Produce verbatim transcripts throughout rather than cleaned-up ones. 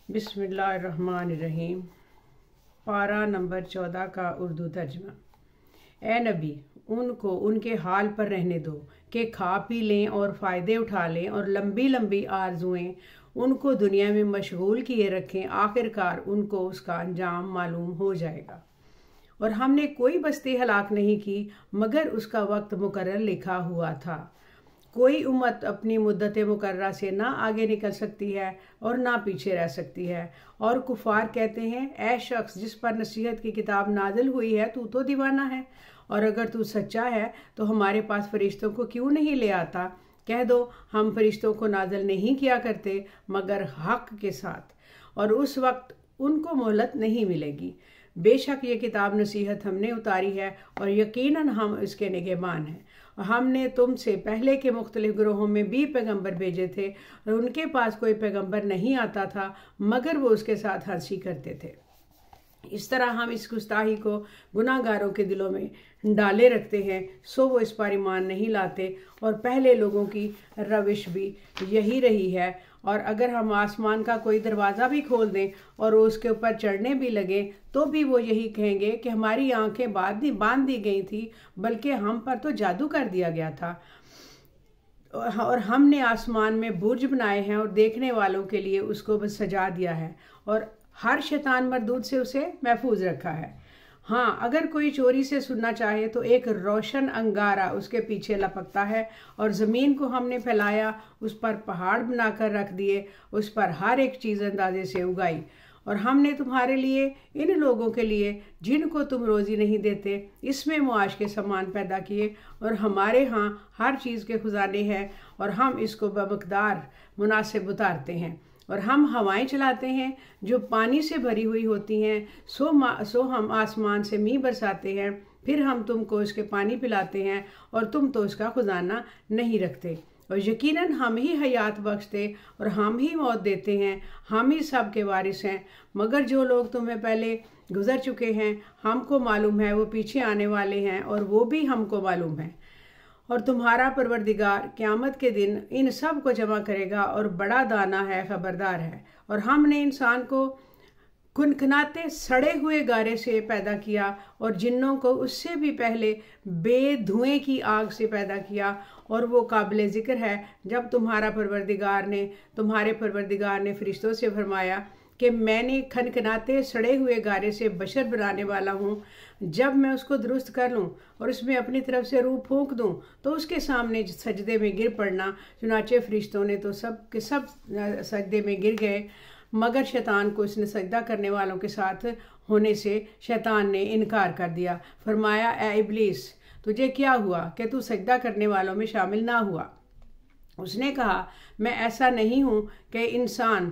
बिस्मिल्लाहिर्रहमानिर्रहीम। पारा नंबर चौदह का उर्दू तर्जमा। ए नबी, उनको उनके हाल पर रहने दो कि खा पी लें और फ़ायदे उठा लें और लंबी लंबी आरजुएं उनको दुनिया में मशगूल किए रखें। आखिरकार उनको उसका अंजाम मालूम हो जाएगा। और हमने कोई बस्ती हलाक नहीं की मगर उसका वक्त मुकर्रर लिखा हुआ था। कोई उम्मत अपनी मुद्दत मुकर्ररा से ना आगे निकल सकती है और ना पीछे रह सकती है। और कुफार कहते हैं, ऐ शख्स जिस पर नसीहत की किताब नाजिल हुई है, तू तो दीवाना है, और अगर तू सच्चा है तो हमारे पास फरिश्तों को क्यों नहीं ले आता। कह दो, हम फरिश्तों को नाजिल नहीं किया करते मगर हक के साथ, और उस वक्त उनको मोहलत नहीं मिलेगी। बेशक ये किताब नसीहत हमने उतारी है और यकीनन हम इसके निगहबान हैं। हमने तुमसे पहले के मुख्तलिफ ग्रोहों में भी पैगंबर भेजे थे और उनके पास कोई पैगंबर नहीं आता था मगर वो उसके साथ हंसी करते थे। इस तरह हम इस गुस्ताही को गुनाहगारों के दिलों में डाले रखते हैं, सो वो इस पर ईमान नहीं लाते। और पहले लोगों की रविश भी यही रही है। और अगर हम आसमान का कोई दरवाज़ा भी खोल दें और उसके ऊपर चढ़ने भी लगे तो भी वो यही कहेंगे कि हमारी आंखें बांध दी बांध दी गई थी, बल्कि हम पर तो जादू कर दिया गया था। और हमने आसमान में बुर्ज बनाए हैं और देखने वालों के लिए उसको बस सजा दिया है और हर शैतान मरदूद से उसे महफूज रखा है। हाँ, अगर कोई चोरी से सुनना चाहे तो एक रोशन अंगारा उसके पीछे लपकता है। और ज़मीन को हमने फैलाया, उस पर पहाड़ बनाकर रख दिए, उस पर हर एक चीज़ अंदाजे से उगाई। और हमने तुम्हारे लिए इन लोगों के लिए जिनको तुम रोज़ी नहीं देते इसमें मुआश के सामान पैदा किए। और हमारे यहाँ हर चीज़ के खजाने हैं और हम इसको बमकदार मुनासिब उतारते हैं। और हम हवाएं चलाते हैं जो पानी से भरी हुई होती हैं। सो सो हम आसमान से मींह बरसाते हैं, फिर हम तुमको इसके पानी पिलाते हैं और तुम तो इसका खजाना नहीं रखते। और यकीनन हम ही हयात बख्शते और हम ही मौत देते हैं, हम ही सब के वारिस हैं। मगर जो लोग तुम्हें पहले गुजर चुके हैं, हमको मालूम है वो पीछे आने वाले हैं और वो भी हमको मालूम है। और तुम्हारा परवरदिगार क़यामत के दिन इन सब को जमा करेगा और बड़ा दाना है, खबरदार है। और हमने इंसान को खुनखनाते सड़े हुए गारे से पैदा किया और जिन्नों को उससे भी पहले बेधुएं की आग से पैदा किया। और वो काबिल ज़िक्र है जब तुम्हारा परवरदिगार ने तुम्हारे परवरदिगार ने फरिश्तों से फरमाया कि मैंने खनखनाते सड़े हुए गारे से बशर बनाने वाला हूँ। जब मैं उसको दुरुस्त कर लूँ और उसमें अपनी तरफ से रूह फूंक दूँ तो उसके सामने सजदे में गिर पड़ना। चुनाचे फरिश्तों ने तो सब के सब सजदे में गिर गए मगर शैतान को इसने सजदा करने वालों के साथ होने से शैतान ने इनकार कर दिया। फरमाया, ए इब्लीस, तुझे क्या हुआ कि तू सजदा करने वालों में शामिल ना हुआ। उसने कहा, मैं ऐसा नहीं हूँ कि इंसान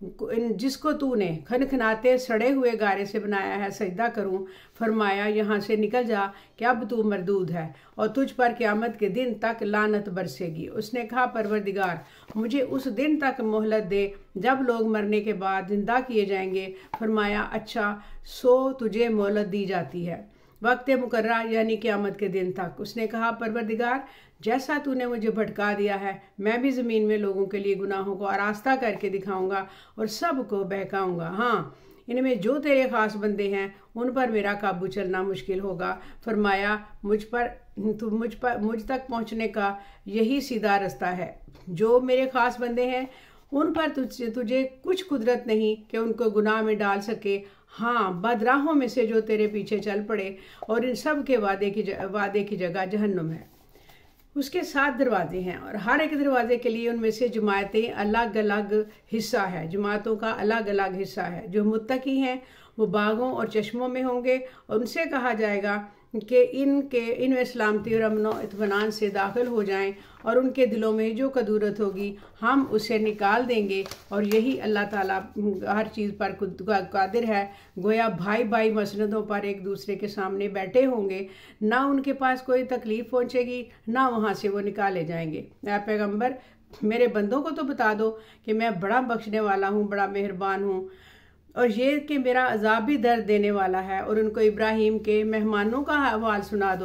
जिसको तूने खनखनाते सड़े हुए गारे से बनाया है सजदा करूं। फरमाया, यहाँ से निकल जा कि अब तू मरदूद है और तुझ पर क़यामत के दिन तक लानत बरसेगी। उसने कहा, परवरदिगार, मुझे उस दिन तक मोहलत दे जब लोग मरने के बाद जिंदा किए जाएंगे। फरमाया, अच्छा, सो तुझे मोहलत दी जाती है वक्त मुकर्रा यानी क़यामत के दिन तक। उसने कहा, परवरदिगार, जैसा तूने मुझे भटका दिया है मैं भी ज़मीन में लोगों के लिए गुनाहों को आरास्ता करके दिखाऊंगा और सब को बहकाऊंगा। हाँ, इनमें जो तेरे ख़ास बंदे हैं उन पर मेरा काबू चलना मुश्किल होगा। फरमाया, मुझ पर तु, मुझ पर मुझ तक पहुँचने का यही सीधा रास्ता है। जो मेरे ख़ास बंदे हैं उन पर तुझे तुझे कुछ कुदरत नहीं कि उनको गुनाह में डाल सके। हाँ, बदराहों में से जो तेरे पीछे चल पड़े, और इन सब के वादे की वादे की जगह जहन्नुम है। उसके सात दरवाजे हैं और हर एक दरवाजे के लिए उनमें से जमातें अलग अलग हिस्सा है जमातों का अलग अलग हिस्सा है। जो मुत्तकी हैं वो बागों और चश्मों में होंगे और उनसे कहा जाएगा कि इनके इनमें सलामती और अमन और इत्मीनान से दाखिल हो जाएं और उनके दिलों में जो कदूरत होगी हम उसे निकाल देंगे। और यही अल्लाह ताला हर चीज़ पर कादिर है। गोया भाई भाई मसनदों पर एक दूसरे के सामने बैठे होंगे, ना उनके पास कोई तकलीफ़ पहुँचेगी ना वहाँ से वो निकाले जाएंगे। ऐ पैगम्बर, मेरे बंदों को तो बता दो कि मैं बड़ा बख्शने वाला हूँ, बड़ा मेहरबान हूँ, और ये कि मेरा अजाब भी दर्द देने वाला है। और उनको इब्राहीम के मेहमानों का हवाल सुना दो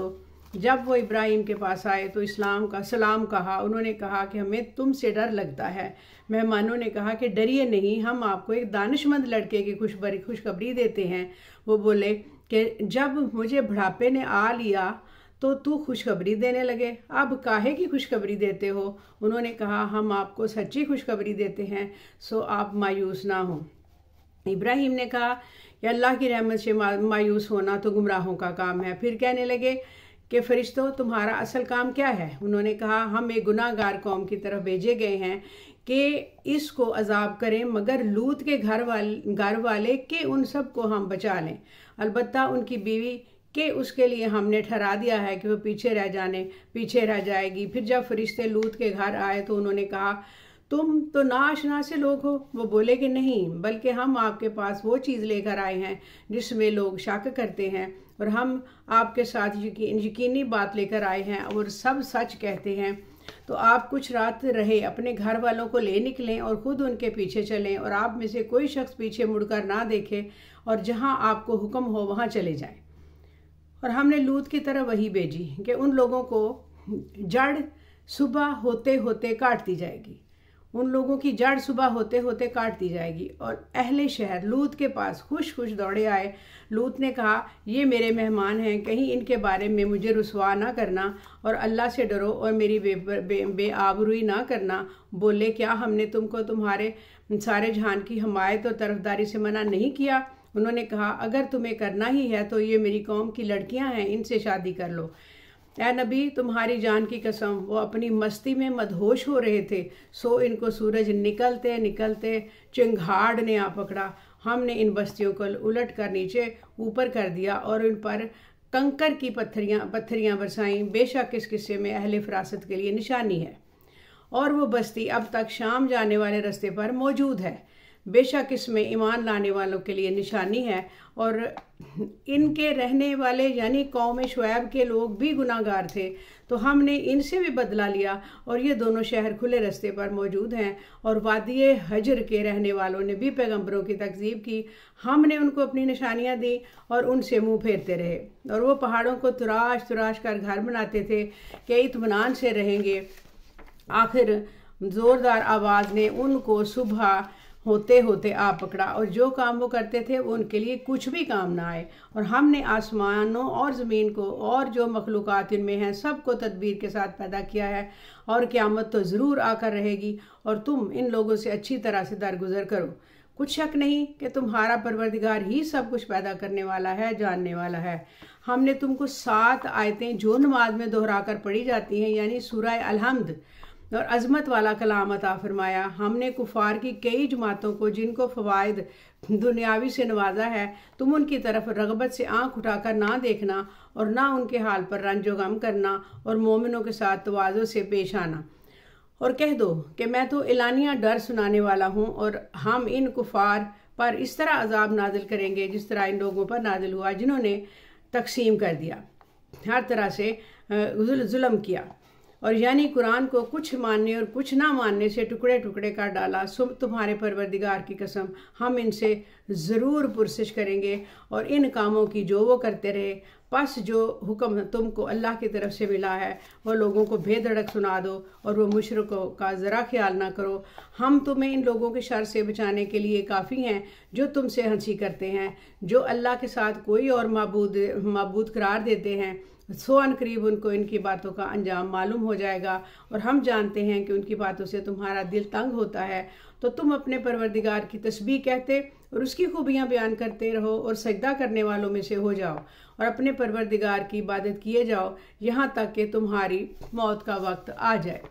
जब वो इब्राहिम के पास आए तो इस्लाम का सलाम कहा। उन्होंने कहा कि हमें तुमसे डर लगता है। मेहमानों ने कहा कि डरिए नहीं, हम आपको एक दानिशमंद लड़के की खुशबरी खुशखबरी देते हैं। वो बोले कि जब मुझे बुढ़ापे ने आ लिया तो तू खुशखबरी देने लगे, अब काहे की खुशखबरी देते हो? उन्होंने कहा हम आपको सच्ची खुशखबरी देते हैं, सो आप मायूस ना हो। इब्राहिम ने कहा कि अल्लाह की रहमत से मायूस होना तो गुमराहों का काम है। फिर कहने लगे कि फरिश्तों तुम्हारा असल काम क्या है? उन्होंने कहा हम एक गुनाहगार कौम की तरफ भेजे गए हैं कि इसको अजाब करें, मगर लूत के घर वाले घर वाले के उन सब को हम बचा लें, अलबत्ता उनकी बीवी कि उसके लिए हमने ठहरा दिया है कि वो पीछे रह जाने पीछे रह जाएगी। फिर जब फरिश्ते लूत के घर आए तो उन्होंने कहा तुम तो नाशना से लोग हो। वो बोले कि नहीं, बल्कि हम आपके पास वो चीज़ लेकर आए हैं जिसमें लोग शक करते हैं, और हम आपके साथ यकीन यकीनी बात लेकर आए हैं और सब सच कहते हैं। तो आप कुछ रात रहे अपने घर वालों को ले निकलें और ख़ुद उनके पीछे चलें, और आप में से कोई शख्स पीछे मुड़कर ना देखे, और जहाँ आपको हुक्म हो वहाँ चले जाएं। और हमने लूत की तरह वही भेजी कि उन लोगों को जड़ सुबह होते होते काट दी जाएगी, उन लोगों की जड़ सुबह होते होते काट दी जाएगी। और अहले शहर लूत के पास खुश खुश दौड़े आए। लूत ने कहा ये मेरे मेहमान हैं, कहीं इनके बारे में मुझे रुसवा ना करना, और अल्लाह से डरो और मेरी बे, बे, बेआबरूई ना करना। बोले क्या हमने तुमको तुम्हारे सारे जहान की हमायत और तरफदारी से मना नहीं किया? उन्होंने कहा अगर तुम्हें करना ही है तो ये मेरी कौम की लड़कियां हैं, इनसे शादी कर लो। ऐ नबी तुम्हारी जान की कसम, वो अपनी मस्ती में मदहोश हो रहे थे, सो इनको सूरज निकलते निकलते चिंगाड़ ने आ पकड़ा। हमने इन बस्तियों को उलट कर नीचे ऊपर कर दिया और उन पर कंकर की पत्थरियां पत्थरियां बरसाईं। बेशक इस किस्से में अहले फरासत के लिए निशानी है, और वो बस्ती अब तक शाम जाने वाले रास्ते पर मौजूद है। बेशक इसमें ईमान लाने वालों के लिए निशानी है, और इनके रहने वाले यानी कौम शुएब के लोग भी गुनाहगार थे, तो हमने इनसे भी बदला लिया, और ये दोनों शहर खुले रास्ते पर मौजूद हैं। और वादी हजर के रहने वालों ने भी पैगंबरों की तकज़ीब की, हमने उनको अपनी निशानियां दी और उनसे मुंह फेरते रहे, और वो पहाड़ों को तुराश तुराश कर घर बनाते थे कि इत्मीनान से रहेंगे। आखिर ज़ोरदार आवाज़ ने उनको सुबह होते होते आ पकड़ा, और जो काम वो करते थे वो उनके लिए कुछ भी काम ना आए। और हमने आसमानों और ज़मीन को और जो मखलूक़ात इनमें हैं सबको तदबीर के साथ पैदा किया है, और क़यामत तो ज़रूर आकर रहेगी, और तुम इन लोगों से अच्छी तरह से दरगुजर करो। कुछ शक नहीं कि तुम्हारा परवरदिगार ही सब कुछ पैदा करने वाला है, जानने वाला है। हमने तुमको सात आयतें जो नमाज में दोहरा कर पढ़ी जाती हैं, यानी सूरह अल-हम्द, और अज़मत वाला कलाम अता फरमाया। हमने कुफार की कई जमातों को जिनको फ़वाइद दुनियावी से नवाजा है, तुम उनकी तरफ रगबत से आंख उठाकर ना देखना, और ना उनके हाल पर रंजो गम करना, और मोमिनों के साथ तवाज़ो से पेश आना। और कह दो कि मैं तो एलानिया डर सुनाने वाला हूँ, और हम इन कुफार पर इस तरह अजाब नाजिल करेंगे जिस तरह इन लोगों पर नाजिल हुआ जिन्होंने तकसीम कर दिया, हर तरह से जुल्म किया, और यानी कुरान को कुछ मानने और कुछ ना मानने से टुकड़े टुकड़े कर डाला। सुब तुम्हारे परवरदिगार की कसम, हम इनसे ज़रूर पुरसिश करेंगे और इन कामों की जो वो करते रहे। बस जो हुक्म तुमको अल्लाह की तरफ से मिला है वो लोगों को बेधड़क सुना दो, और वो मुशरिकों का ज़रा ख्याल ना करो। हम तुम्हें इन लोगों के शर से बचाने के लिए काफ़ी हैं जो तुमसे हंसी करते हैं, जो अल्लाह के साथ कोई और माबूद माबूद करार देते हैं। सो अन करीब उनको इनकी बातों का अंजाम मालूम हो जाएगा, और हम जानते हैं कि उनकी बातों से तुम्हारा दिल तंग होता है। तो तुम अपने परवरदिगार की तस्बीह कहते और उसकी खूबियाँ बयान करते रहो, और सजदा करने वालों में से हो जाओ, और अपने परवरदिगार की इबादत किए जाओ यहाँ तक कि तुम्हारी मौत का वक्त आ जाए।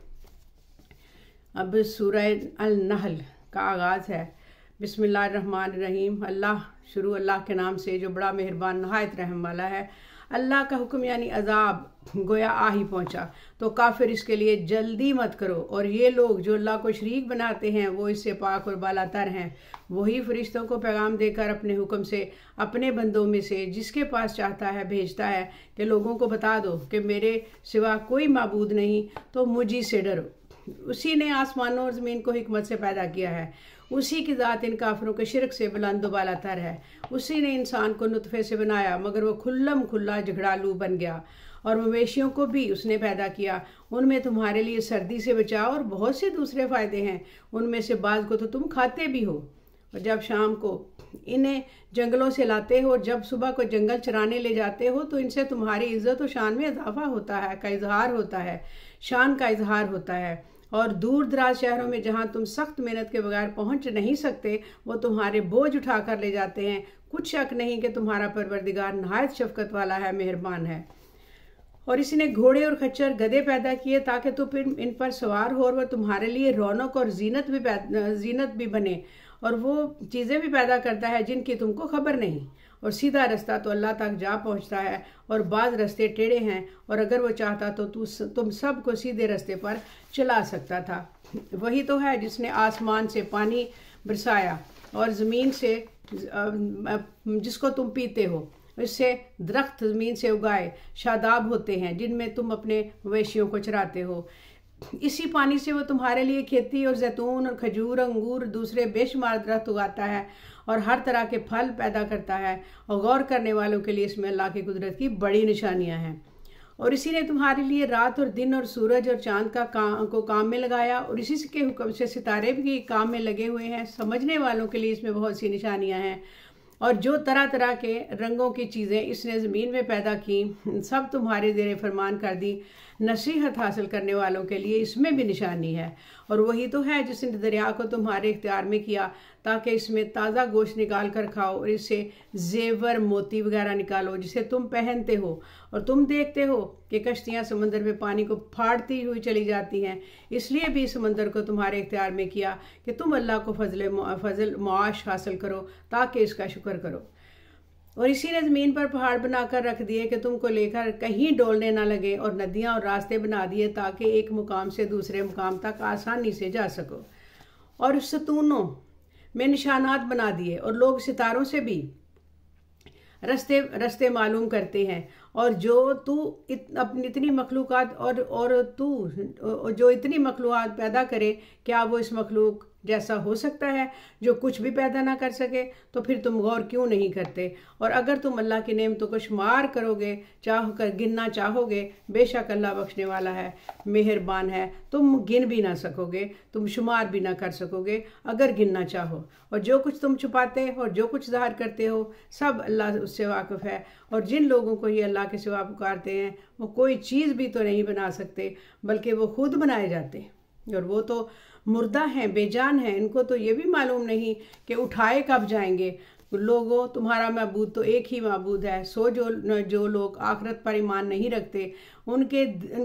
अब सूरह अल-नहल का आगाज़ है। बिस्मिल्लाहिर्रहमानिर्रहीम। अल्लाह शुरू अल्लाह के नाम से जो बड़ा मेहरबान नहायत रहम वाला है। अल्लाह का हुक्म यानी अजाब गोया आ ही पहुँचा, तो काफिर इसके लिए जल्दी मत करो, और ये लोग जो अल्लाह को शरीक बनाते हैं वो इससे पाक और बालातर हैं। वही फरिश्तों को पैगाम देकर अपने हुक्म से अपने बंदों में से जिसके पास चाहता है भेजता है कि लोगों को बता दो कि मेरे सिवा कोई माबूद नहीं, तो मुझी से डरो। उसी ने आसमानों और ज़मीन को हिकमत से पैदा किया है, उसी की ज़ात इन काफिरों के शिरक से बुलंद बालातर है। उसी ने इंसान को नुतफ़े से बनाया, मगर वो खुल्लम खुल्ला झगड़ालू बन गया, और मवेशियों को भी उसने पैदा किया। उनमें तुम्हारे लिए सर्दी से बचाव और बहुत से दूसरे फ़ायदे हैं। उनमें से बाज़ को तो तुम खाते भी हो। और जब शाम को इन्हें जंगलों से लाते हो, जब सुबह को जंगल चराने ले जाते हो, तो इनसे तुम्हारी इज्जत और शान में इजाफा होता है, का इजहार होता है, शान का इजहार होता है। और दूर दराज शहरों में जहाँ तुम सख्त मेहनत के बगैर पहुँच नहीं सकते, वो तुम्हारे बोझ उठा कर ले जाते हैं। कुछ शक नहीं कि तुम्हारा परवरदिगार नहायत शफकत वाला है, मेहरबान है। और इसने घोड़े और खच्चर गधे पैदा किए ताकि तुम इन इन पर सवार हो और वह तुम्हारे लिए रौनक और जीनत भी जीनत भी बने। और वो चीज़ें भी पैदा करता है जिनकी तुमको खबर नहीं। और सीधा रास्ता तो अल्लाह तक जा पहुंचता है, और बाज़ रास्ते टेढ़े हैं, और अगर वो चाहता तो तू तुम सब को सीधे रास्ते पर चला सकता था। वही तो है जिसने आसमान से पानी बरसाया और ज़मीन से जिसको तुम पीते हो, इससे दरख्त ज़मीन से उगाए शादाब होते हैं जिनमें तुम अपने मवेशियों को चराते हो। इसी पानी से वो तुम्हारे लिए खेती और जैतून और खजूर, अंगूर, दूसरे बेशुमार दरख्त उगाता है और हर तरह के फल पैदा करता है। और गौर करने वालों के लिए इसमें अल्लाह की कुदरत की बड़ी निशानियां हैं। और इसी ने तुम्हारे लिए रात और दिन और सूरज और चांद का काम को काम में लगाया, और इसी के हुक्म से सितारे भी काम में लगे हुए हैं। समझने वालों के लिए इसमें बहुत सी निशानियां हैं। और जो तरह तरह के रंगों की चीज़ें इसने ज़मीन में पैदा की, सब तुम्हारे ज़ेरे फरमान कर दी। नसीहत हासिल करने वालों के लिए इसमें भी निशानी है। और वही तो है जिसने दरिया को तुम्हारे इख्तियार में किया ताकि इसमें ताज़ा गोश्त निकाल कर खाओ और इससे जेवर मोती वगैरह निकालो जिसे तुम पहनते हो। और तुम देखते हो कि कश्तियाँ समंदर में पानी को फाड़ती हुई चली जाती हैं। इसलिए भी समंदर को तुम्हारे इख्तियार में किया कि तुम अल्लाह को फजल फजल मुआश हासिल करो ताकि इसका शुक्र करो। और इसी ने ज़मीन पर पहाड़ बनाकर रख दिए कि तुमको लेकर कहीं डोलने ना लगे, और नदियाँ और रास्ते बना दिए ताकि एक मुकाम से दूसरे मुकाम तक आसानी से जा सको। और सतूनों में निशानात बना दिए, और लोग सितारों से भी रस्ते रस्ते मालूम करते हैं। और जो तू इत, अपनी इतनी मखलूक़ात और और तू जो इतनी मखलूक़ात पैदा करे, क्या वो इस मखलूक जैसा हो सकता है जो कुछ भी पैदा ना कर सके? तो फिर तुम गौर क्यों नहीं करते? और अगर तुम अल्लाह की नेमतों को शुमार करोगे, चाह कर गिनना चाहोगे, बेशक अल्लाह बख्शने वाला है, मेहरबान है। तुम गिन भी ना सकोगे, तुम शुमार भी ना कर सकोगे अगर गिनना चाहो। और जो कुछ तुम छुपाते और जो कुछ ज़ाहिर करते हो, सब अल्लाह उससे वाकिफ़ है। और जिन लोगों को ये अल्लाह के सिवा पुकारते हैं, वो कोई चीज़ भी तो नहीं बना सकते, बल्कि वो खुद बनाए जाते हैं। और वो तो मुर्दा हैं, बेजान हैं। इनको तो ये भी मालूम नहीं कि उठाए कब जाएंगे। लोगों, तुम्हारा महबूद तो एक ही महबूद है। सो जो जो लोग आखिरत पर ईमान नहीं रखते, उनके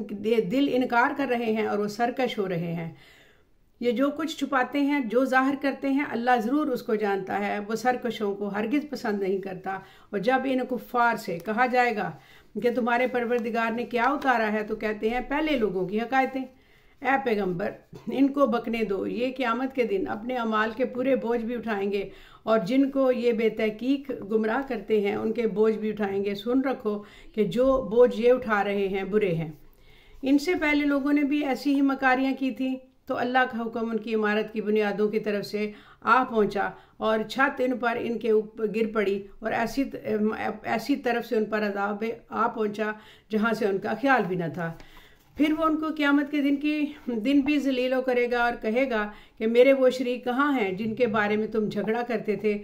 दिल इनकार कर रहे हैं और वो सरकश हो रहे हैं। ये जो कुछ छुपाते हैं, जो जाहिर करते हैं, अल्लाह ज़रूर उसको जानता है। वो सरकशों को हरगिज़ पसंद नहीं करता। और जब इन कुफ़ार से कहा जाएगा कि तुम्हारे परवरदिगार ने क्या उतारा है, तो कहते हैं पहले लोगों की हकायतें। ऐ पैगंबर, इनको बकने दो, ये क़यामत के दिन अपने अमाल के पूरे बोझ भी उठाएंगे, और जिनको ये बेतहकीक गुमराह करते हैं उनके बोझ भी उठाएंगे। सुन रखो कि जो बोझ ये उठा रहे हैं बुरे हैं। इनसे पहले लोगों ने भी ऐसी ही मकारियाँ की थी, तो अल्लाह का हुक्म उनकी इमारत की बुनियादों की तरफ से आ पहुंचा, और छत इन पर इनके ऊपर गिर पड़ी, और ऐसी ऐसी तरफ से उन पर अज़ाब आ पहुंचा जहां से उनका ख्याल भी न था। फिर वो उनको क़यामत के दिन की दिन भी ज़लील करेगा और कहेगा कि मेरे वो शरीक कहाँ हैं जिनके बारे में तुम झगड़ा करते थे।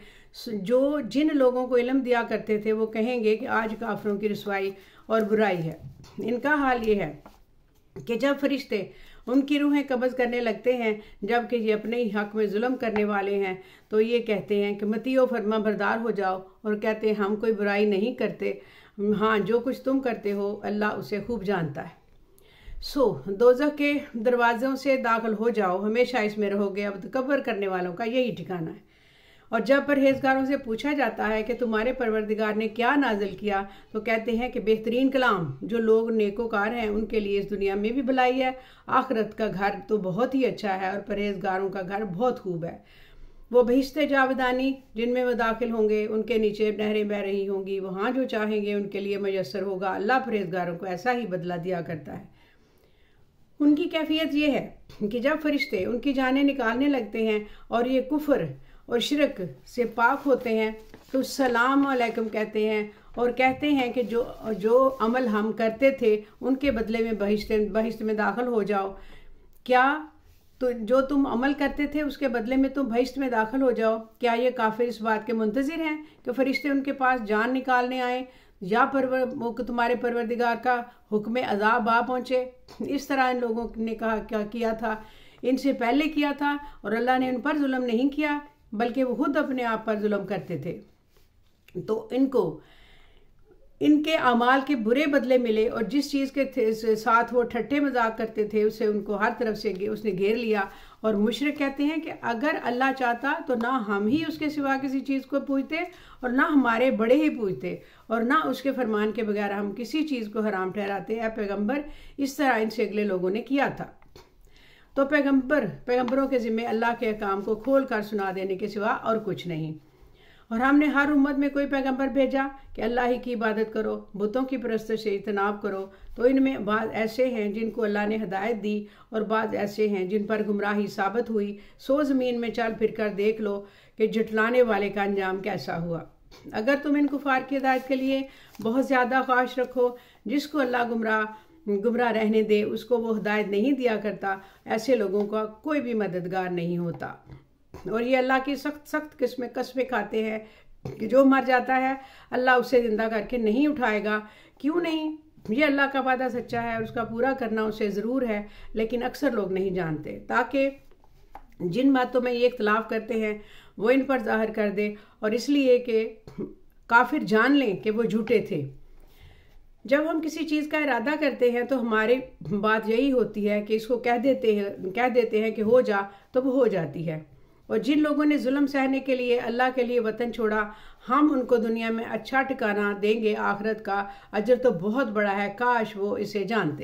जो जिन लोगों को इल्म दिया करते थे, वो कहेंगे कि आज काफिरों की रुसवाई और बुराई है। इनका हाल ये है कि जब फरिश्ते उनकी रूहें कब्ज़ करने लगते हैं, जबकि ये अपने ही हक़ में जुल्म करने वाले हैं, तो ये कहते हैं कि मतियो फरमा बरदार हो जाओ, और कहते हैं हम कोई बुराई नहीं करते। हाँ, जो कुछ तुम करते हो अल्लाह उसे खूब जानता है। सो दोज़ख के दरवाज़ों से दाखिल हो जाओ, हमेशा इसमें रहोगे। अब तकब्बर करने वालों का यही ठिकाना है। और जब परहेजगारों से पूछा जाता है कि तुम्हारे परवरदिगार ने क्या नाजिल किया, तो कहते हैं कि बेहतरीन कलाम। जो लोग नेकोकार हैं उनके लिए इस दुनिया में भी भलाई है, आखिरत का घर तो बहुत ही अच्छा है, और परहेजगारों का घर बहुत खूब है। वो बहिश्ते जावेदानी जिनमें वो दाखिल होंगे, उनके नीचे नहरें बह रही होंगी। वहाँ जो चाहेंगे उनके लिए मयसर होगा। अल्लाह परहेजगारों को ऐसा ही बदला दिया करता है। उनकी कैफियत ये है कि जब फरिश्ते उनकी जानें निकालने लगते हैं और ये कुफ्र और शिरक से पाक होते हैं, तो सलाम अलैकुम कहते हैं, और कहते हैं कि जो जो अमल हम करते थे उनके बदले में बहिश्त बहिश्त में दाखिल हो जाओ। क्या तो जो तुम अमल करते थे उसके बदले में तुम बहिश्त में दाखिल हो जाओ? क्या ये काफिर इस बात के मुंतजिर हैं कि फरिश्ते उनके पास जान निकालने आए या परवर तुम्हारे परवरदिगार का हुक्म अजाब आ पहुंचे? इस तरह इन लोगों ने कहा क्या किया था, इनसे पहले किया था, और अल्लाह ने उन पर जुल्म नहीं किया बल्कि वो खुद अपने आप पर जुल्म करते थे। तो इनको इनके अमाल के बुरे बदले मिले, और जिस चीज़ के साथ वो ठट्ठे मजाक करते थे उसे उनको हर तरफ से उसने घेर लिया। और मुशरिक कहते हैं कि अगर अल्लाह चाहता तो ना हम ही उसके सिवा किसी चीज़ को पूजते और ना हमारे बड़े ही पूजते और ना उसके फरमान के बगैर हम किसी चीज़ को हराम ठहराते हैं पैगंबर। इस तरह इनसे अगले लोगों ने किया था। तो पैगंबर पैगंबरों के ज़िम्मे अल्लाह के अहकाम को खोल कर सुना देने के सिवा और कुछ नहीं। और हमने हर उम्मत में कोई पैगंबर भेजा कि अल्लाह ही की इबादत करो, बुतों की परस्तिश से इज्तनाब करो। तो इनमें बाज़ ऐसे हैं जिनको अल्लाह ने हिदायत दी और बाज़ ऐसे हैं जिन पर गुमराही साबित हुई। सो ज़मीन में चल फिर कर देख लो कि जुटलाने वाले का अंजाम कैसा हुआ। अगर तुम इन कुफार की हिदायत के लिए बहुत ज़्यादा ख्वाहिश रखो, जिसको अल्लाह गुमराह गुमराह रहने दे उसको वो हिदायत नहीं दिया करता, ऐसे लोगों का कोई भी मददगार नहीं होता। और ये अल्लाह की सख्त सख्त किस्में कस्में खाते हैं कि जो मर जाता है अल्लाह उसे ज़िंदा करके नहीं उठाएगा। क्यों नहीं? ये अल्लाह का वादा सच्चा है और उसका पूरा करना उसे ज़रूर है, लेकिन अक्सर लोग नहीं जानते, ताकि जिन बातों में ये इख्तलाफ करते हैं वो इन पर जाहिर कर दे, और इसलिए कि काफिर जान लें कि वो झूठे थे। जब हम किसी चीज़ का इरादा करते हैं तो हमारी बात यही होती है कि इसको कह देते हैं कह देते हैं कि हो जा, तो वो हो जाती है। और जिन लोगों ने जुल्म सहने के लिए अल्लाह के लिए वतन छोड़ा, हम उनको दुनिया में अच्छा ठिकाना देंगे, आखिरत का अजर तो बहुत बड़ा है, काश वो इसे जानते।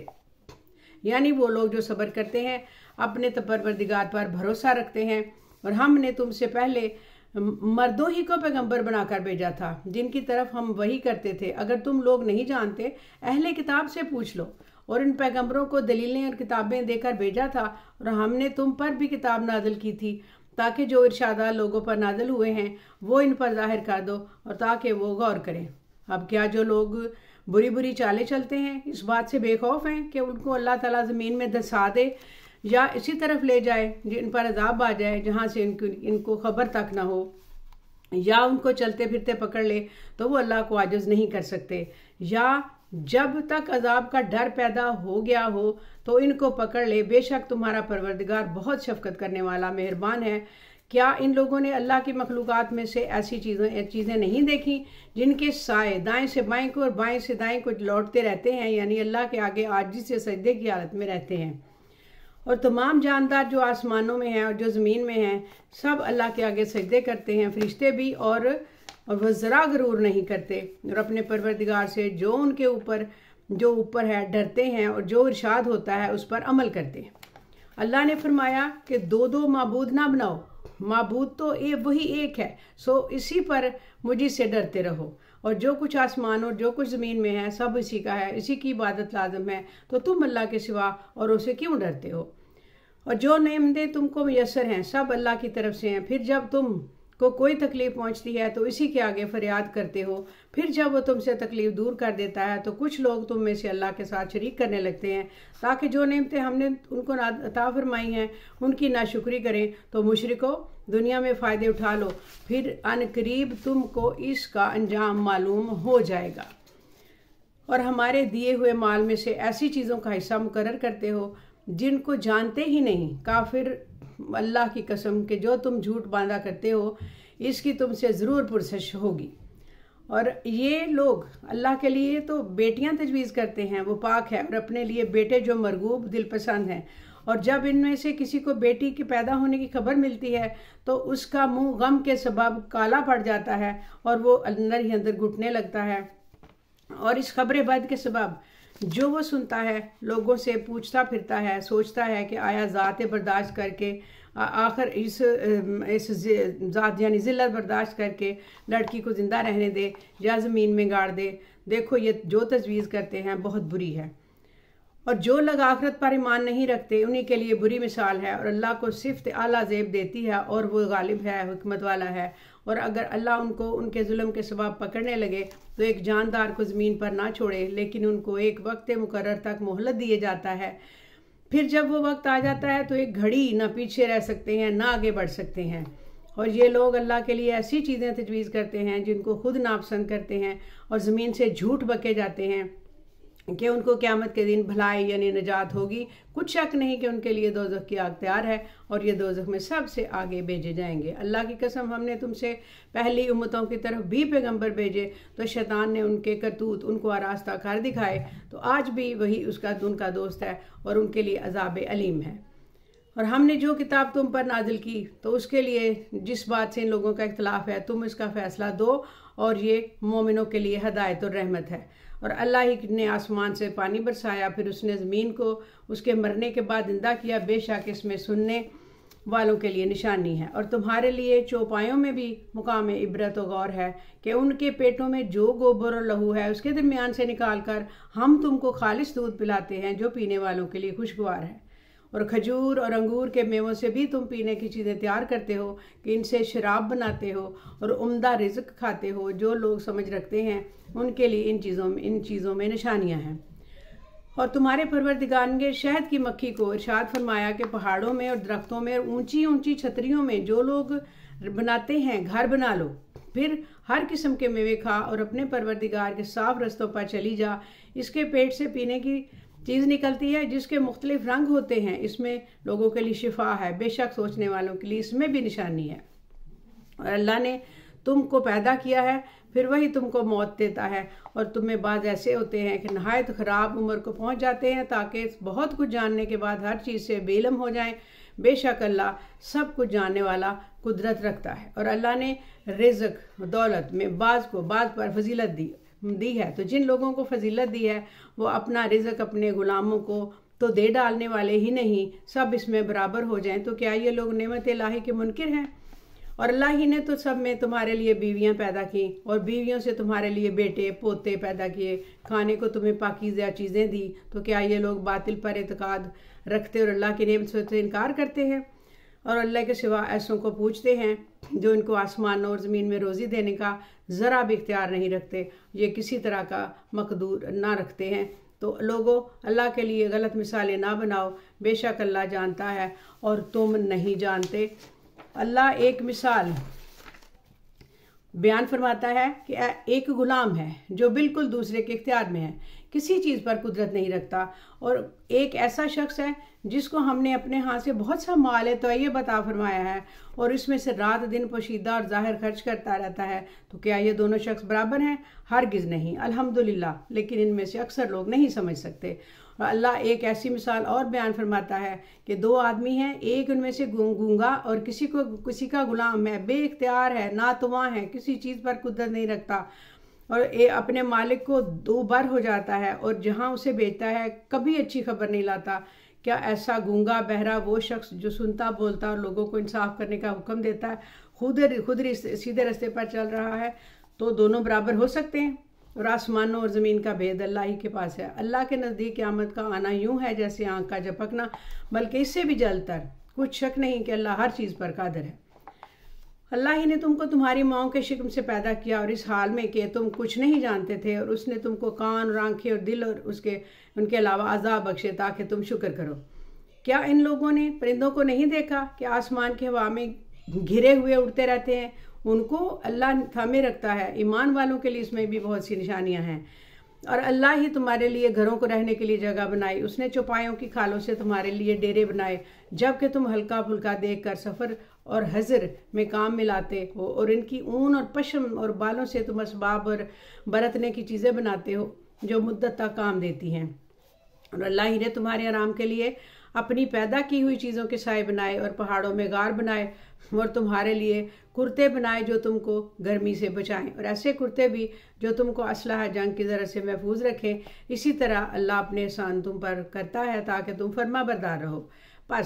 यानी वो लोग जो सब्र करते हैं, अपने परवरदिगार पर भरोसा रखते हैं। और हमने तुमसे पहले मर्दों ही को पैगंबर बनाकर भेजा था जिनकी तरफ हम वही करते थे। अगर तुम लोग नहीं जानते, अहले किताब से पूछ लो। और इन पैगंबरों को दलीलें और किताबें देकर भेजा था, और हमने तुम पर भी किताब नाजिल की थी ताकि जो इरशादात लोगों पर नाजिल हुए हैं वो इन पर जाहिर कर दो, और ताकि वो गौर करें। अब क्या जो लोग बुरी बुरी चालें चलते हैं इस बात से बेखौफ हैं कि उनको अल्लाह ताला ज़मीन में धंसा दे या इसी तरफ ले जाए जिन पर अजाब आ जाए जहाँ से इनको इनको खबर तक ना हो, या उनको चलते फिरते पकड़ ले तो वो अल्लाह को आजिज़ नहीं कर सकते, या जब तक अजाब का डर पैदा हो गया हो तो इनको पकड़ ले। बेशक तुम्हारा परवरदिगार बहुत शफकत करने वाला मेहरबान है। क्या इन लोगों ने अल्लाह की मखलूक़ात में से ऐसी चीज़ें चीज़ें नहीं देखी जिनके साए दाएं से बाएं को और बाएं से दाएं को लौटते रहते हैं, यानी अल्लाह के आगे आजिज़ से सजदे की हालत में रहते हैं। और तमाम जानदार जो आसमानों में हैं और जो ज़मीन में हैं सब अल्लाह के आगे सजदे करते हैं, फरिश्ते भी, और और वह ज़रा गरूर नहीं करते और अपने परवरदिगार से जो उनके ऊपर जो ऊपर है डरते हैं और जो इरशाद होता है उस पर अमल करते हैं। अल्लाह ने फरमाया कि दो दो माबूद ना बनाओ, माबूद तो ए वही एक है, सो इसी पर मुझे से डरते रहो। और जो कुछ आसमान और जो कुछ ज़मीन में है सब इसी का है, इसी की इबादत लाजम है, तो तुम अल्लाह के सिवा और उसे क्यों डरते हो? और जो नेमतें तुमको मुयस्सर हैं सब अल्लाह की तरफ से हैं। फिर जब तुम को कोई तकलीफ पहुंचती है तो इसी के आगे फरियाद करते हो। फिर जब वो तुमसे तकलीफ दूर कर देता है तो कुछ लोग तुम में से अल्लाह के साथ शरीक करने लगते हैं ताकि जो नेमतें हमने उनको अता फरमाई हैं उनकी नाशुक्री करें। तो मुशरिको दुनिया में फ़ायदे उठा लो, फिर अनकरीब तुमको इसका अंजाम मालूम हो जाएगा। और हमारे दिए हुए माल में से ऐसी चीज़ों का हिस्सा मुकर्रर करते हो जिनको जानते ही नहीं। काफिर अल्लाह की कसम कि जो तुम झूठ बांधा करते हो इसकी तुमसे ज़रूर पुरसश होगी। और ये लोग अल्लाह के लिए तो बेटियां तजवीज़ करते हैं, वो पाक है, और अपने लिए बेटे जो मरगूब दिल पसंद हैं। और जब इनमें से किसी को बेटी के पैदा होने की खबर मिलती है तो उसका मुंह गम के सबब काला पड़ जाता है और वो अंदर ही अंदर घुटने लगता है। और इस खबर बद के सबब जो वो सुनता है लोगों से पूछता फिरता है, सोचता है कि आया ज़ात बर्दाश्त करके आखिर इस इस ज़ात यानी ज़िल्लत बर्दाश्त करके लड़की को ज़िंदा रहने दे या ज़मीन में गाड़ दे। देखो ये जो तजवीज़ करते हैं बहुत बुरी है। और जो लोग आखिरत पर ईमान नहीं रखते उन्हीं के लिए बुरी मिसाल है। और अल्लाह को सिफ्त आला ज़ेब देती है और वो गालिब है, हिकमत वाला है। और अगर अल्लाह उनको उनके जुल्म के सबब पकड़ने लगे तो एक जानदार को ज़मीन पर ना छोड़े, लेकिन उनको एक वक्त मुकर्रर तक मोहलत दिए जाता है। फिर जब वो वक्त आ जाता है तो एक घड़ी ना पीछे रह सकते हैं ना आगे बढ़ सकते हैं। और ये लोग अल्लाह के लिए ऐसी चीज़ें तजवीज़ करते हैं जिनको खुद नापसंद करते हैं और ज़मीन से झूठ बके जाते हैं कि उनको क़यामत के दिन भलाई यानी निजात होगी। कुछ शक नहीं कि उनके लिए दोज़ख की आग तैयार है और ये दोज़ख में सबसे आगे भेजे जाएंगे। अल्लाह की कसम, हमने तुमसे पहली उम्मतों की तरफ भी पैगंबर भेजे तो शैतान ने उनके करतूत उनको आरास्ता कर दिखाए, तो आज भी वही उसका उनका दोस्त है और उनके लिए अज़ाब अलीम है। और हमने जो किताब तुम पर नाजिल की तो उसके लिए जिस बात से इन लोगों का इख्तलाफ है तुम इसका फ़ैसला दो, और ये मोमिनों के लिए हदायत और रहमत है। और अल्लाह ही ने आसमान से पानी बरसाया, फिर उसने ज़मीन को उसके मरने के बाद जिंदा किया। बेशक इसमें सुनने वालों के लिए निशानी है। और तुम्हारे लिए चौपायों में भी मुकाम इबरत और गौर है कि उनके पेटों में जो गोबर और लहू है उसके दरमियान से निकाल कर हम तुमको खालिस दूध पिलाते हैं जो पीने वालों के लिए खुशगवार है। और खजूर और अंगूर के मेवों से भी तुम पीने की चीज़ें तैयार करते हो कि इनसे शराब बनाते हो और उम्दा रिज़्क खाते हो। जो लोग समझ रखते हैं उनके लिए इन चीज़ों में इन चीज़ों में निशानियां हैं। और तुम्हारे परवरदिगार ने शहद की मक्खी को इरशाद फरमाया कि पहाड़ों में और दरख्तों में और ऊंची ऊंची छतरियों में जो लोग बनाते हैं घर बना लो, फिर हर किस्म के मेवे खा और अपने परवरदिगार के साफ रस्तों पर चली जा। इसके पेट से पीने की चीज़ निकलती है जिसके मुख्तलिफ रंग होते हैं, इसमें लोगों के लिए शिफा है। बेशक सोचने वालों के लिए इसमें भी निशानी है। और अल्लाह ने तुमको पैदा किया है, फिर वही तुमको मौत देता है। और तुम्हें बाद ऐसे होते हैं कि नहायत ख़राब उम्र को पहुंच जाते हैं ताकि बहुत कुछ जानने के बाद हर चीज़ से बेइल्म हो जाएं। बेशक अल्लाह सब कुछ जानने वाला कुदरत रखता है। और अल्लाह ने रिज़्क दौलत में बाज़ को बाज़ पर फजीलत दी दी है, तो जिन लोगों को फजीलत दी है वो अपना रिज़्क अपने ग़ुलामों को तो दे डालने वाले ही नहीं, सब इसमें बराबर हो जाएं। तो क्या ये लोग नेमत इलाही के मुनकिर हैं? और अल्लाह ही ने तो सब में तुम्हारे लिए बीवियां पैदा की और बीवियों से तुम्हारे लिए बेटे पोते पैदा किए, खाने को तुम्हें पाकीज़ा चीज़ें दी। तो क्या ये लोग बातिल पर एतकाद रखते और अल्लाह की नेमत से इनकार करते हैं और अल्लाह के सिवा ऐसों को पूछते हैं जो इनको आसमान और ज़मीन में रोज़ी देने का ज़रा भी इख्तियार नहीं रखते, ये किसी तरह का मकदूर ना रखते हैं। तो लोगों, अल्लाह के लिए गलत मिसालें ना बनाओ, बेशक अल्लाह जानता है और तुम नहीं जानते। अल्लाह एक मिसाल बयान फरमाता है कि एक गुलाम है जो बिल्कुल दूसरे के इख्तियार में है, किसी चीज़ पर कुदरत नहीं रखता, और एक ऐसा शख्स है जिसको हमने अपने हाथ से बहुत सा माल तो ये बता फरमाया है और इसमें से रात दिन पोशीदा और ज़ाहिर खर्च करता रहता है। तो क्या ये दोनों शख्स बराबर हैं? हरगिज़ नहीं, अल्हम्दुलिल्लाह। लेकिन इनमें से अक्सर लोग नहीं समझ सकते। और अल्लाह एक ऐसी मिसाल और बयान फरमाता है कि दो आदमी हैं, एक उनमें से गूंगा और किसी को किसी का गुलाम है, बेइख्तियार है, नातवां है, किसी चीज़ पर कुदरत नहीं रखता और ये अपने मालिक को दो बार हो जाता है और जहाँ उसे बेचता है कभी अच्छी खबर नहीं लाता। क्या ऐसा गूंगा बहरा वो शख्स जो सुनता बोलता और लोगों को इंसाफ करने का हुक्म देता है खुद खुद सीधे रास्ते पर चल रहा है? तो दोनों बराबर हो सकते हैं? और आसमानों और ज़मीन का भेद अल्लाह ही के पास है। अल्लाह के नज़दीक क़यामत का आना यूं है जैसे आँख का झपकना, बल्कि इससे भी जलतर। कुछ शक नहीं कि अल्लाह हर चीज़ पर कादिर है। अल्लाह ही ने तुमको तुम्हारी माओं के शिकम से पैदा किया और इस हाल में कि तुम कुछ नहीं जानते थे, और उसने तुमको कान और आँखें और दिल और उसके उनके अलावा अज़ाब बख्शे ताकि तुम शुक्र करो। क्या इन लोगों ने परिंदों को नहीं देखा कि आसमान की हवा में घिरे हुए उड़ते रहते हैं? उनको अल्लाह थामे रखता है। ईमान वालों के लिए इसमें भी बहुत सी निशानियां हैं। और अल्लाह ही तुम्हारे लिए घरों को रहने के लिए जगह बनाई, उसने चौपायों की खालों से तुम्हारे लिए डेरे बनाए जबकि तुम हल्का फुल्का देख कर सफ़र और हजर में काम मिलाते हो, और इनकी ऊन और पश्म और बालों से तुम असबाब और बरतने की चीज़ें बनाते हो जो मुद्दत तक काम देती हैं। और अल्लाह ही ने तुम्हारे आराम के लिए अपनी पैदा की हुई चीज़ों के साए बनाए और पहाड़ों में गार बनाए और तुम्हारे लिए कुर्ते बनाए जो तुमको गर्मी से बचाएं, और ऐसे कुर्ते भी जो तुमको असलहा जंग की ज़रर से महफूज रखें। इसी तरह अल्लाह अपने एहसान तुम पर करता है ताकि तुम फरमा बरदार रहो। बस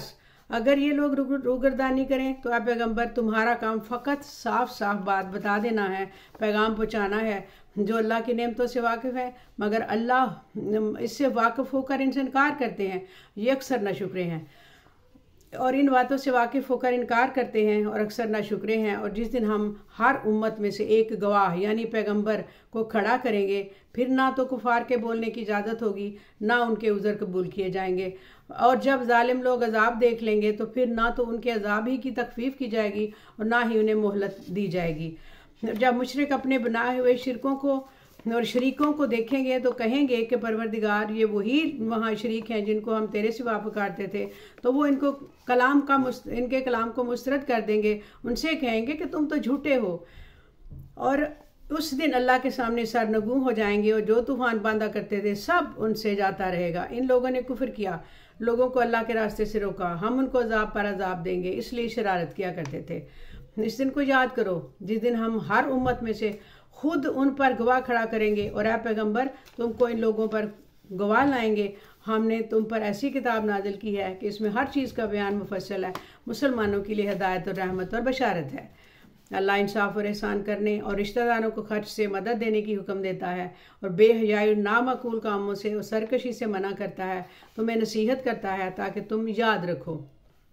अगर ये लोग रूगर्दानी करें तो आप पैगंबर तुम्हारा काम फ़कत साफ साफ बात बता देना है, पैगाम पहुँचाना है जो अल्लाह की नेमतों से वाकिफ़ है। मगर अल्लाह इससे वाकिफ़ होकर इनसे इनकार करते हैं, ये अक्सर नाशुक्रे हैं और इन बातों से वाकिफ़ होकर इनकार करते हैं और अक्सर नाशुक्रे हैं। और जिस दिन हम हर उम्मत में से एक गवाह यानी पैगंबर को खड़ा करेंगे, फिर ना तो कुफार के बोलने की इजाज़त होगी, ना उनके उज़र कबूल किए जाएंगे। और जब जालिम लोग अजाब देख लेंगे तो फिर ना तो उनके अजाब ही की तखफीफ की जाएगी और ना ही उन्हें मोहलत दी जाएगी। जब मुशरिक अपने बनाए हुए शिरकों को और शरीकों को देखेंगे तो कहेंगे कि परवरदिगार ये वही वहाँ शरीक हैं जिनको हम तेरे सिवा पुकारते थे। तो वो इनको कलाम का इनके कलाम को मुस्तरद कर देंगे, उनसे कहेंगे कि तुम तो झूठे हो। और उस दिन अल्लाह के सामने सरनगू हो जाएंगे और जो तूफान बांधा करते थे सब उनसे जाता रहेगा। इन लोगों ने कुफ्र किया, लोगों को अल्लाह के रास्ते से रोका, हम उनको अजाब पर अजाब देंगे, इसलिए शरारत किया करते थे। इस दिन को याद करो जिस दिन हम हर उम्मत में से खुद उन पर गवाह खड़ा करेंगे और ऐ पैगंबर तुमको इन लोगों पर गवाह लाएंगे। हमने तुम पर ऐसी किताब नाजिल की है कि इसमें हर चीज़ का बयान मुफस्सल है, मुसलमानों के लिए हिदायत और रहमत और बशारत है। अल्लाह इंसाफ और एहसान करने और रिश्तेदारों को खर्च से मदद देने की हुक्म देता है और बेहयाई नामकूल कामों से और सरकशी से मना करता है, तुम्हें नसीहत करता है ताकि तुम याद रखो।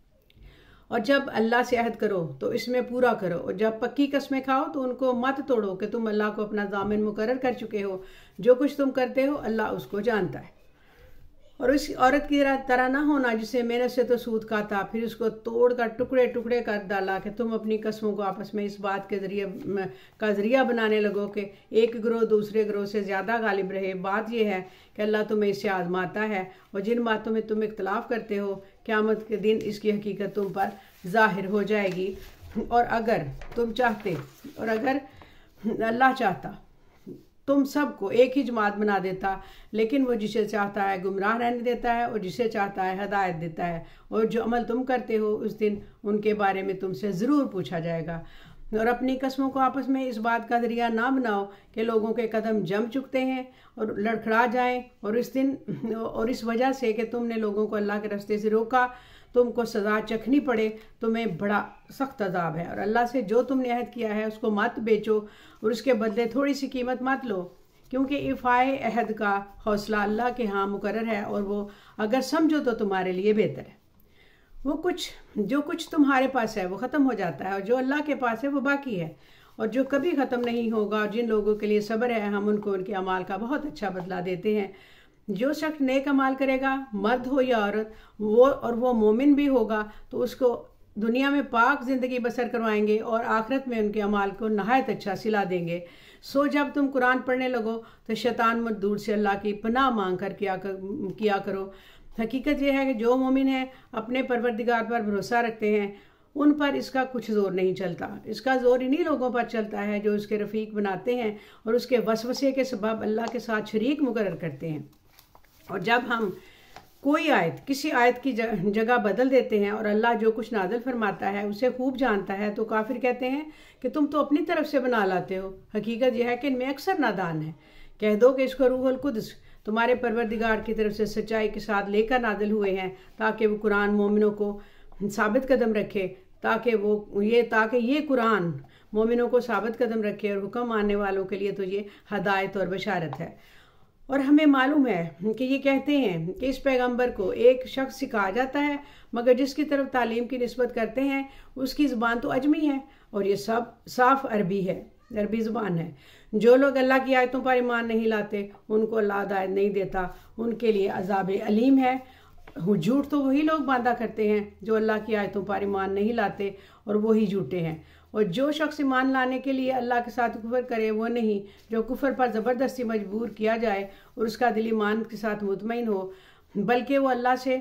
और जब अल्लाह से अहद करो तो इसमें पूरा करो और जब पक्की कस्में खाओ तो उनको मत तोड़ो कि तुम अल्लाह को अपना दामिन मुकर्रर कर चुके हो। जो कुछ तुम करते हो अल्लाह उसको जानता है। और उस औरत की तरह ना होना जिसे मेहनत से तो सूद खाता फिर उसको तोड़ कर टुकड़े टुकड़े कर डाला कि तुम अपनी कस्मों को आपस में इस बात के जरिए का जरिया बनाने लगो कि एक ग्रोह दूसरे ग्रोह से ज़्यादा गालिब रहे। बात यह है कि अल्लाह तुम्हें इससे आजमाता है और जिन बातों में तुम इख्तलाफ करते हो क़यामत के दिन इसकी हकीकत तुम पर ज़ाहिर हो जाएगी। और अगर तुम चाहते और अगर अल्लाह चाहता तुम सबको एक ही जमात बना देता, लेकिन वो जिसे चाहता है गुमराह रहने देता है और जिसे चाहता है हदायत देता है। और जो अमल तुम करते हो उस दिन उनके बारे में तुमसे ज़रूर पूछा जाएगा। और अपनी कस्मों को आपस में इस बात का जरिया ना बनाओ कि लोगों के कदम जम चुकते हैं और लड़खड़ा जाएं और इस दिन और इस वजह से कि तुमने लोगों को अल्लाह के रास्ते से रोका तुमको सज़ा चखनी पड़े, तुम्हें बड़ा सख्त अजाब है। और अल्लाह से जो तुमने अहद किया है उसको मत बेचो और उसके बदले थोड़ी सी कीमत मत लो, क्योंकि इफ़ाए अहद का हौसला अल्लाह के यहाँ मुकर्रर है और वो अगर समझो तो तुम्हारे लिए बेहतर है। वो कुछ जो कुछ तुम्हारे पास है वो ख़त्म हो जाता है और जो अल्लाह के पास है वो बाकी है और जो कभी ख़त्म नहीं होगा। और जिन लोगों के लिए सब्र है हम उनको उनके अमाल का बहुत अच्छा बदला देते हैं। जो शख्स नेक अमाल करेगा, मर्द हो या औरत, वो और वो मोमिन भी होगा तो उसको दुनिया में पाक ज़िंदगी बसर करवाएंगे और आखिरत में उनके अमाल को नहायत अच्छा सिला देंगे। सो जब तुम कुरान पढ़ने लगो तो शैतान मजदूर से अल्लाह की पनाह मांग कर किया कर, किया करो। हकीकत यह है कि जो मोमिन है अपने परवरदिगार पर भरोसा रखते हैं उन पर इसका कुछ ज़ोर नहीं चलता। इसका ज़ोर इन्हीं लोगों पर चलता है जो उसके रफ़ीक बनाते हैं और उसके वसवसे के सबब अल्लाह के साथ शरीक मुकर्रर करते हैं। और जब हम कोई आयत किसी आयत की जगह बदल देते हैं और अल्लाह जो कुछ नाज़िल फरमाता है उसे खूब जानता है तो काफिर कहते हैं कि तुम तो अपनी तरफ से बना लाते हो। हकीकत यह है कि इनमें अक्सर नादान है। कह दो कि इसको रूहुल कुद्स तुम्हारे परवरदिगार की तरफ से सच्चाई के साथ लेकर नाजिल हुए हैं ताकि वो कुरान मोमिनों को साबित कदम रखे ताकि वो ये ताकि ये कुरान मोमिनों को साबित कदम रखे और हुक्म मानने वालों के लिए तो ये हदायत और बशारत है। और हमें मालूम है कि ये कहते हैं कि इस पैगंबर को एक शख्स सिखाया जाता है मगर जिसकी तरफ तालीम की निस्बत करते हैं उसकी ज़ुबान तो अजमी है और ये सब साफ अरबी है, अरबी ज़ुबान है। जो लोग अल्लाह की आयतों पर ईमान नहीं लाते उनको अल्लाह हिदायत नहीं देता, उनके लिए अजाब अलीम है। झूठ तो वही लोग बांधा करते हैं जो अल्लाह की आयतों पर ईमान नहीं लाते और वही झूठे हैं। और जो शख्स ईमान लाने के लिए अल्लाह के साथ कुफर करे वो नहीं जो कुफर पर ज़बरदस्ती मजबूर किया जाए और उसका दिल ईमान के साथ मुतमईन हो, बल्कि वो अल्लाह से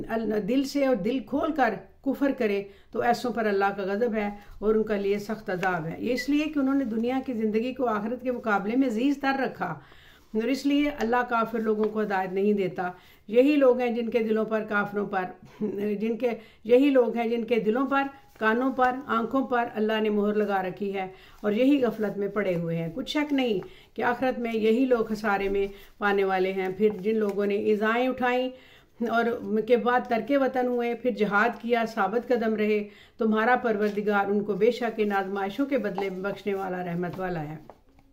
दिल से और दिल खोल कर कुफर करे तो ऐसों पर अल्लाह का गज़ब है और उनका लिए सख्त अजाब है। ये इसलिए कि उन्होंने दुनिया की ज़िंदगी को आखिरत के मुकाबले में अजीज़ तर रखा और इसलिए अल्लाह काफिर लोगों को हिदायत नहीं देता। यही लोग हैं जिनके दिलों पर काफिरों पर जिनके यही लोग हैं जिनके दिलों पर, कानों पर, आंखों पर अल्लाह ने मोहर लगा रखी है और यही गफलत में पड़े हुए हैं। कुछ शक नहीं कि आखिरत में यही लोग खसारे में पाने वाले हैं। फिर जिन लोगों ने इज़ाएं उठाई और के बाद तरके वतन हुए, फिर जिहाद किया, साबित कदम रहे, तुम्हारा परवरदिगार उनको बेशक इन आजमाइशों के बदले में बख्शने वाला, रहमत वाला है।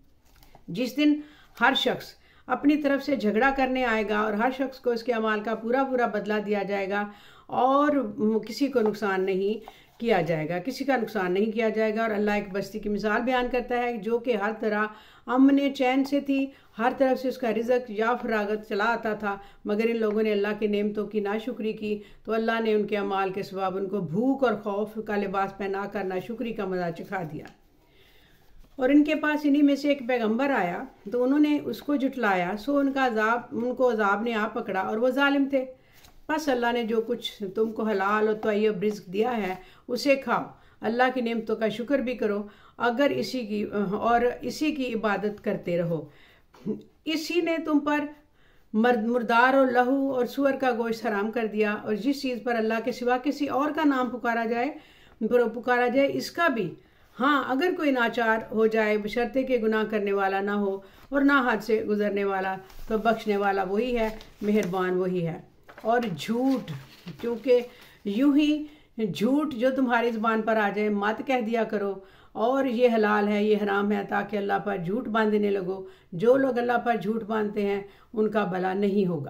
जिस दिन हर शख्स अपनी तरफ से झगड़ा करने आएगा और हर शख्स को उसके अमाल का पूरा पूरा बदला दिया जाएगा और किसी को नुकसान नहीं किया जाएगा, किसी का नुकसान नहीं किया जाएगा। और अल्लाह एक बस्ती की मिसाल बयान करता है जो कि हर तरह अमन चैन से थी, हर तरफ से उसका रिज़्क या फरागत चला आता था, मगर इन लोगों ने अल्लाह की नेमतों की नाशुक्री की तो अल्लाह ने उनके अमाल के सबब उनको भूख और खौफ का लिबास पहना कर नाशुक्री का मज़ा चखा दिया। और इनके पास इन्हीं में से एक पैगंबर आया तो उन्होंने उसको जुटलाया, सो उनका अजाब उनको अजाब ने आ पकड़ा और वो जालिम थे। बस अल्लाह ने जो कुछ तुमको हलाल और तय्यब रिज़्क दिया है उसे खाओ, अल्लाह की नेमतों का शुक्र भी करो, अगर इसी की और इसी की इबादत करते रहो। इसी ने तुम पर मर्द मुर्दार और लहू और सुअर का गोश्त हराम कर दिया, और जिस चीज़ पर अल्लाह के सिवा किसी और का नाम पुकारा जाए पुकारा जाए इसका भी, हाँ अगर कोई नाचार हो जाए बशर्ते के गुनाह करने वाला ना हो और ना हद से गुजरने वाला, तो बख्शने वाला वही है, मेहरबान वही है। और झूठ, क्योंकि यूं ही झूठ जो तुम्हारी ज़ुबान पर आ जाए मत कह दिया करो, और ये हलाल है ये हराम है, ताकि अल्लाह पर झूठ बांधने लगो। जो लोग अल्लाह पर झूठ बांधते हैं उनका भला नहीं होगा।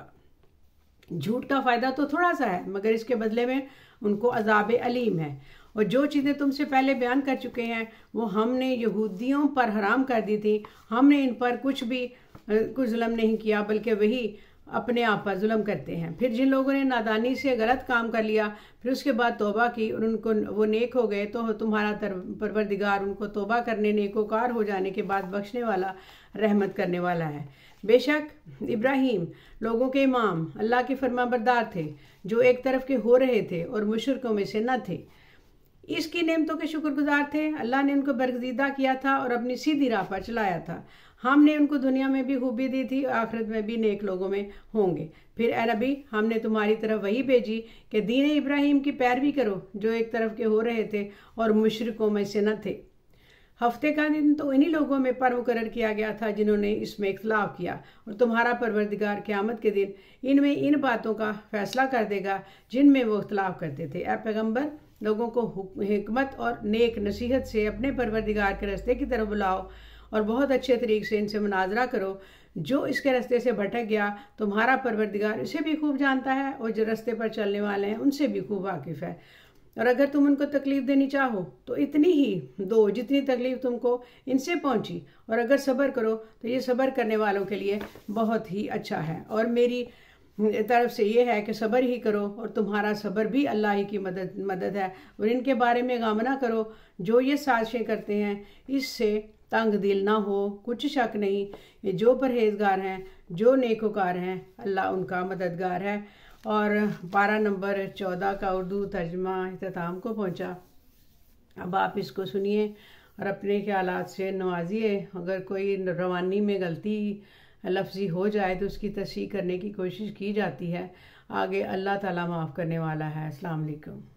झूठ का फ़ायदा तो थोड़ा सा है, मगर इसके बदले में उनको अजाब अलीम है। और जो चीज़ें तुमसे पहले बयान कर चुके हैं वो हमने यहूदियों पर हराम कर दी थी, हमने इन पर कुछ भी कुछ जुल्म नहीं किया, बल्कि वही अपने आप पर जुल्म करते हैं। फिर जिन लोगों ने नादानी से गलत काम कर लिया फिर उसके बाद तौबा की और उनको वो नेक हो गए, तो तुम्हारा परवरदिगार उनको तौबा करने नेकोकार हो जाने के बाद बख्शने वाला, रहमत करने वाला है। बेशक इब्राहीम लोगों के इमाम अल्लाह के फरमाबरदार थे जो एक तरफ के हो रहे थे और मुशरिकों में से न थे। इसकी नेमतों के शुक्रगुजार थे। अल्लाह ने उनको बरगजीदा किया था और अपनी सीधी राह पर चलाया था। हमने उनको दुनिया में भी खूबी दी थी, आखिरत में भी नेक लोगों में होंगे। फिर ए नबी हमने तुम्हारी तरफ वही भेजी कि दीन इब्राहीम की पैरवी करो जो एक तरफ के हो रहे थे और मुशरिकों में से न थे। हफ्ते का दिन तो इन्हीं लोगों में पर मुकर्रर किया गया था जिन्होंने इसमें इख्तलाफ किया, और तुम्हारा परवरदिगार क़यामत के दिन इनमें इन बातों का फैसला कर देगा जिनमें वो इख्तलाफ करते थे। ए पैगम्बर लोगों को हिकमत और नेक नसीहत से अपने परवरदिगार के रास्ते की तरफ बुलाओ और बहुत अच्छे तरीके से इनसे मुनाजरा करो। जो इसके रास्ते से भटक गया तुम्हारा परवरदिगार उसे भी खूब जानता है, और जो रास्ते पर चलने वाले हैं उनसे भी खूब वाकिफ़ है। और अगर तुम उनको तकलीफ़ देनी चाहो तो इतनी ही दो जितनी तकलीफ़ तुमको इनसे पहुंची, और अगर सब्र करो तो ये सब्र करने वालों के लिए बहुत ही अच्छा है। और मेरी तरफ से ये है कि सब्र ही करो, और तुम्हारा सब्र भी अल्लाह ही की मदद मदद है। और इनके बारे में गम ना करो जो ये साजिशें करते हैं, इससे तंग दिल ना हो, कुछ शक नहीं ये जो परहेजगार हैं जो नेकोकार हैं अल्लाह उनका मददगार है। और पारा नंबर चौदह का उर्दू तर्जमा इख्तिताम को पहुंचा। अब आप इसको सुनिए और अपने ख्यालात से नवाजिए। अगर कोई रवानी में गलती लफ्ज़ी हो जाए तो उसकी तस्हीह करने की कोशिश की जाती है। आगे अल्लाह ताला माफ़ करने वाला है। अस्सलाम वालेकुम।